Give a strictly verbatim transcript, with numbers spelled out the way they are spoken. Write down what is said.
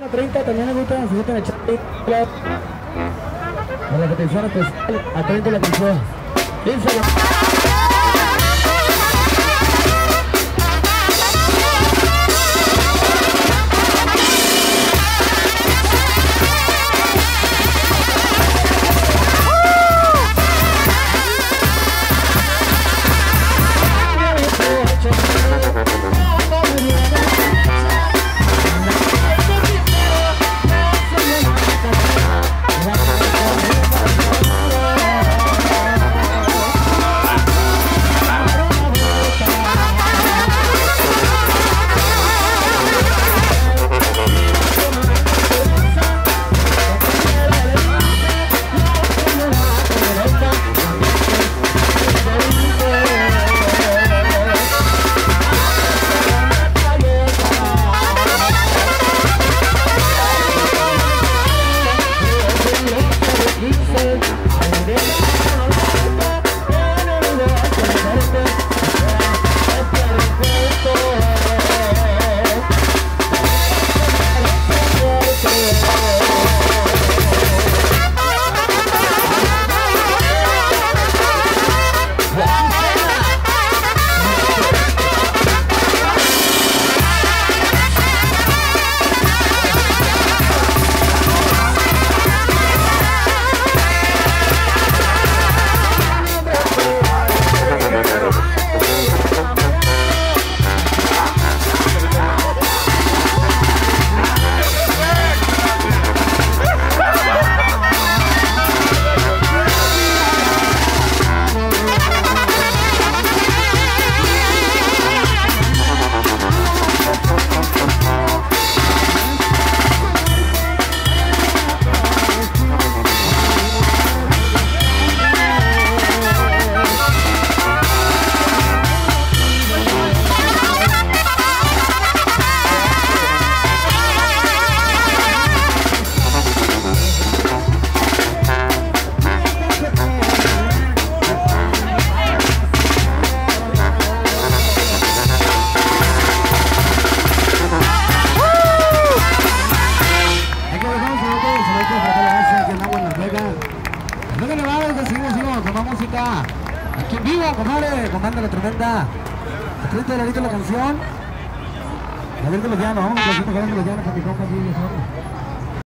treinta también les gustan, se gustan echar a la petición especial, a treinta la canción. quince la... Aquí en vivo, compadre, comanda la tremenda. A treinta de la canción. A ver que los llanos, vamos a los llanos, que los llanos, para que compa aquí.